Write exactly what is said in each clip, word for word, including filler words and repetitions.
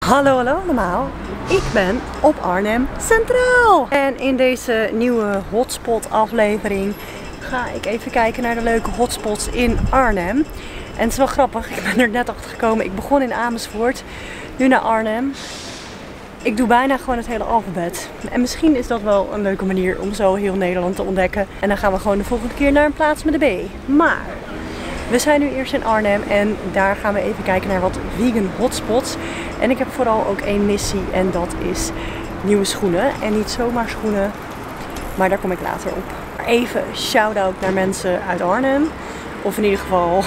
Hallo, hallo allemaal. Ik ben op Arnhem Centraal. En in deze nieuwe hotspot aflevering ga ik even kijken naar de leuke hotspots in Arnhem. En het is wel grappig, ik ben er net achter gekomen. Ik begon in Amersfoort, nu naar Arnhem. Ik doe bijna gewoon het hele alfabet. En misschien is dat wel een leuke manier om zo heel Nederland te ontdekken. En dan gaan we gewoon de volgende keer naar een plaats met een B. Maar we zijn nu eerst in Arnhem en daar gaan we even kijken naar wat vegan hotspots. En ik heb vooral ook één missie en dat is nieuwe schoenen. En niet zomaar schoenen, maar daar kom ik later op. Maar even shout-out naar mensen uit Arnhem. Of in ieder geval,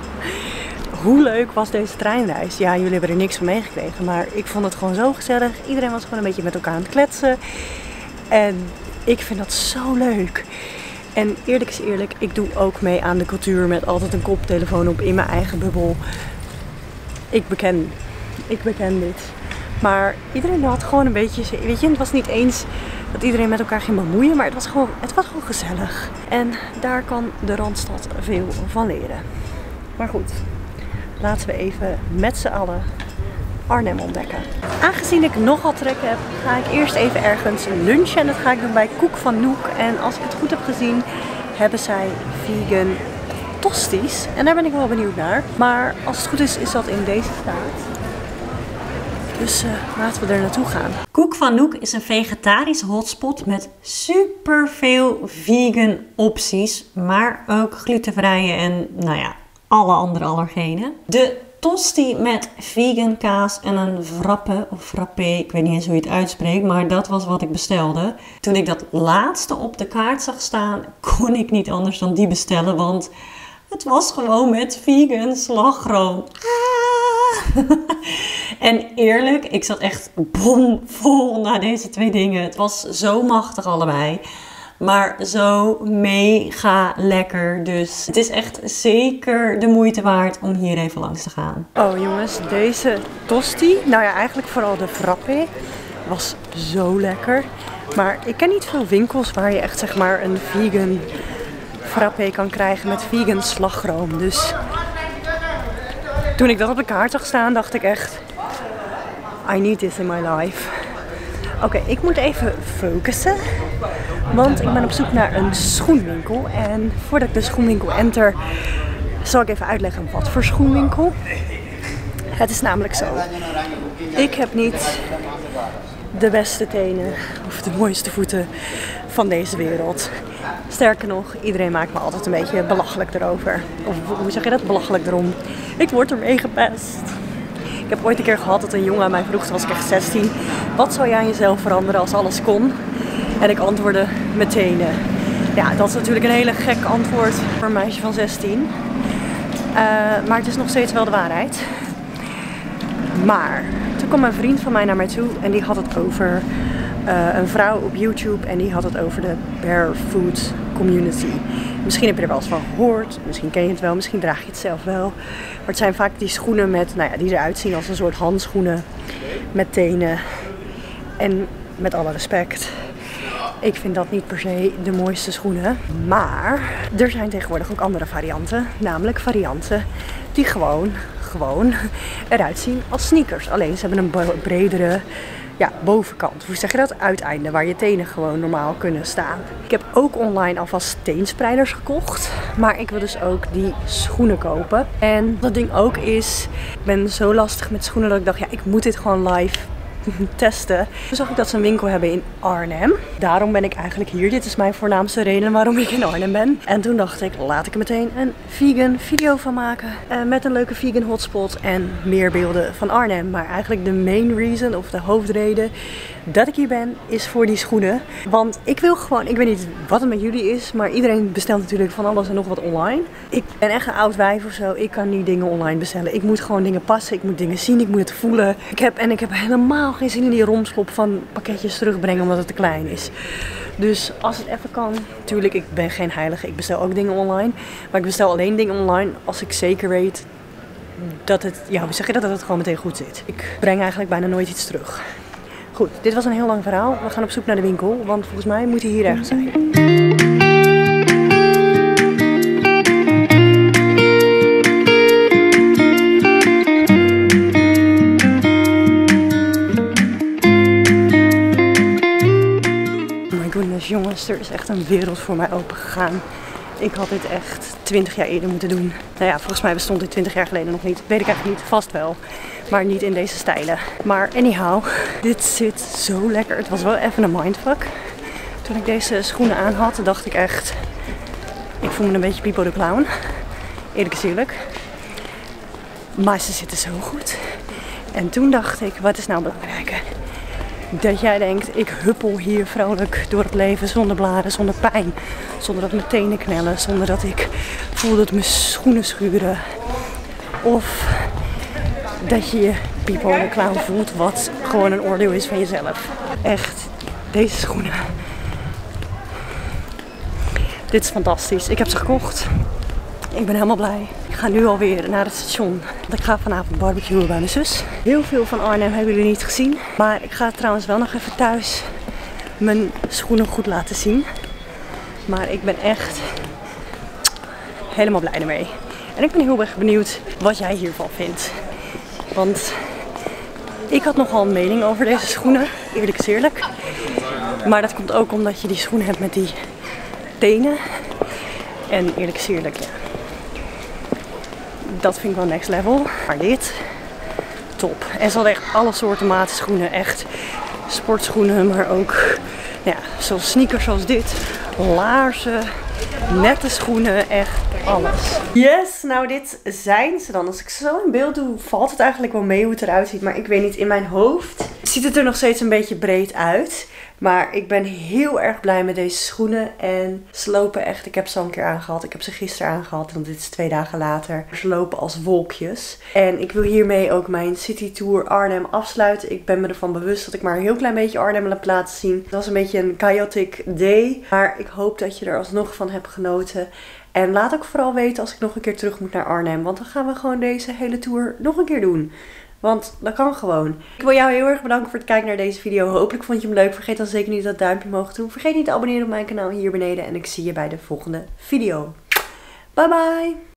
hoe leuk was deze treinreis? Ja, jullie hebben er niks van meegekregen, maar ik vond het gewoon zo gezellig. Iedereen was gewoon een beetje met elkaar aan het kletsen. En ik vind dat zo leuk. En eerlijk is eerlijk, ik doe ook mee aan de cultuur met altijd een koptelefoon op in mijn eigen bubbel. Ik beken, ik beken dit. Maar iedereen had gewoon een beetje, weet je, het was niet eens dat iedereen met elkaar ging bemoeien, maar het was gewoon, het was gewoon gezellig. En daar kan de Randstad veel van leren. Maar goed, laten we even met z'n allen Arnhem ontdekken. Aangezien ik nogal trek heb, ga ik eerst even ergens lunchen. En dat ga ik doen bij Koek van Noek. En als ik het goed heb gezien, hebben zij vegan tosties. En daar ben ik wel benieuwd naar. Maar als het goed is, is dat in deze staat. Dus uh, laten we er naartoe gaan. Koek van Noek is een vegetarische hotspot met super veel vegan opties. Maar ook glutenvrije en nou ja, alle andere allergenen. De tosti met vegan kaas en een frappe of frappé, ik weet niet eens hoe je het uitspreekt, maar dat was wat ik bestelde. Toen ik dat laatste op de kaart zag staan, kon ik niet anders dan die bestellen, want het was gewoon met vegan slagroom. Ah! En eerlijk, ik zat echt bomvol na deze twee dingen. Het was zo machtig allebei. Maar zo mega lekker. Dus het is echt zeker de moeite waard om hier even langs te gaan. Oh jongens, deze tosti, nou ja eigenlijk vooral de frappé, was zo lekker. Maar ik ken niet veel winkels waar je echt zeg maar een vegan frappé kan krijgen met vegan slagroom. Dus toen ik dat op de kaart zag staan dacht ik echt, I need this in my life. Oké, okay, ik moet even focussen. Want ik ben op zoek naar een schoenwinkel. En voordat ik de schoenwinkel enter, zal ik even uitleggen wat voor schoenwinkel. Het is namelijk zo. Ik heb niet de beste tenen of de mooiste voeten van deze wereld. Sterker nog, iedereen maakt me altijd een beetje belachelijk erover. Of hoe zeg je dat? Belachelijk erom. Ik word ermee gepest. Ik heb ooit een keer gehad dat een jongen aan mij vroeg, toen was ik echt zestien. Wat zou jij aan jezelf veranderen als alles kon? En ik antwoordde met tenen. Ja, dat is natuurlijk een hele gek antwoord voor een meisje van zestien. Uh, maar het is nog steeds wel de waarheid. Maar toen kwam een vriend van mij naar mij toe en die had het over uh, een vrouw op YouTube. En die had het over de barefoot community. Misschien heb je er wel eens van gehoord, misschien ken je het wel, misschien draag je het zelf wel. Maar het zijn vaak die schoenen met, nou ja, die eruit zien als een soort handschoenen met tenen. En met alle respect, ik vind dat niet per se de mooiste schoenen. Maar er zijn tegenwoordig ook andere varianten. Namelijk varianten die gewoon, gewoon eruit zien als sneakers. Alleen ze hebben een bredere ja, bovenkant. Hoe zeg je dat? Uiteinde. Waar je tenen gewoon normaal kunnen staan. Ik heb ook online alvast teenspreiders gekocht. Maar ik wil dus ook die schoenen kopen. En dat ding ook is, ik ben zo lastig met schoenen dat ik dacht, ja, ik moet dit gewoon live testen. Toen zag ik dat ze een winkel hebben in Arnhem. Daarom ben ik eigenlijk hier. Dit is mijn voornaamste reden waarom ik in Arnhem ben. En toen dacht ik, laat ik er meteen een vegan video van maken. Uh, met een leuke vegan hotspot en meer beelden van Arnhem. Maar eigenlijk de main reason of de hoofdreden dat ik hier ben, is voor die schoenen. Want ik wil gewoon, ik weet niet wat het met jullie is, maar iedereen bestelt natuurlijk van alles en nog wat online. Ik ben echt een oud wijf of zo. Ik kan niet dingen online bestellen. Ik moet gewoon dingen passen. Ik moet dingen zien. Ik moet het voelen. Ik heb, en ik heb helemaal geen zin in die romslop van pakketjes terugbrengen omdat het te klein is. Dus als het even kan, natuurlijk, ik ben geen heilige. Ik bestel ook dingen online. Maar ik bestel alleen dingen online als ik zeker weet dat het, ja, hoe zeg je dat, dat het gewoon meteen goed zit. Ik breng eigenlijk bijna nooit iets terug. Goed, dit was een heel lang verhaal. We gaan op zoek naar de winkel, want volgens mij moet hij hier ergens zijn. Dus er is echt een wereld voor mij open gegaan. Ik had dit echt twintig jaar eerder moeten doen. Nou ja, volgens mij bestond dit twintig jaar geleden nog niet. Weet ik eigenlijk niet, vast wel. Maar niet in deze stijlen. Maar anyhow, dit zit zo lekker. Het was wel even een mindfuck. Toen ik deze schoenen aan had, dacht ik echt... Ik voel me een beetje Pipo de Clown. Eerlijk is eerlijk. Maar ze zitten zo goed. En toen dacht ik, wat is nou belangrijker? Dat jij denkt, ik huppel hier vrolijk door het leven zonder blaren, zonder pijn. Zonder dat mijn tenen knellen, zonder dat ik voel dat mijn schoenen schuren. Of dat je je Pipo de Clown voelt, wat gewoon een oordeel is van jezelf. Echt, deze schoenen. Dit is fantastisch. Ik heb ze gekocht. Ik ben helemaal blij. Ik ga nu alweer naar het station. Want ik ga vanavond barbecuen bij mijn zus. Heel veel van Arnhem hebben jullie niet gezien. Maar ik ga trouwens wel nog even thuis mijn schoenen goed laten zien. Maar ik ben echt helemaal blij ermee. En ik ben heel erg benieuwd wat jij hiervan vindt. Want ik had nogal een mening over deze schoenen. Eerlijk is eerlijk. Maar dat komt ook omdat je die schoenen hebt met die tenen. En eerlijk is eerlijk, ja. Dat vind ik wel next level. Maar dit, top. En ze hadden echt alle soorten maten schoenen. Echt sportschoenen, maar ook nou ja, zoals sneakers zoals dit. Laarzen, nette schoenen, echt alles. Yes, nou dit zijn ze dan. Als ik zo in beeld doe, valt het eigenlijk wel mee hoe het eruit ziet. Maar ik weet niet, in mijn hoofd ziet het er nog steeds een beetje breed uit. Maar ik ben heel erg blij met deze schoenen. En ze lopen echt, ik heb ze al een keer aangehad. Ik heb ze gisteren aangehad, want dit is twee dagen later. Ze lopen als wolkjes. En ik wil hiermee ook mijn City Tour Arnhem afsluiten. Ik ben me ervan bewust dat ik maar een heel klein beetje Arnhem heb laten zien. Het was een beetje een chaotic day. Maar ik hoop dat je er alsnog van hebt genoten. En laat ook vooral weten als ik nog een keer terug moet naar Arnhem. Want dan gaan we gewoon deze hele tour nog een keer doen. Want dat kan gewoon. Ik wil jou heel erg bedanken voor het kijken naar deze video. Hopelijk vond je hem leuk. Vergeet dan zeker niet dat duimpje omhoog te doen. Vergeet niet te abonneren op mijn kanaal hier beneden. En ik zie je bij de volgende video. Bye bye!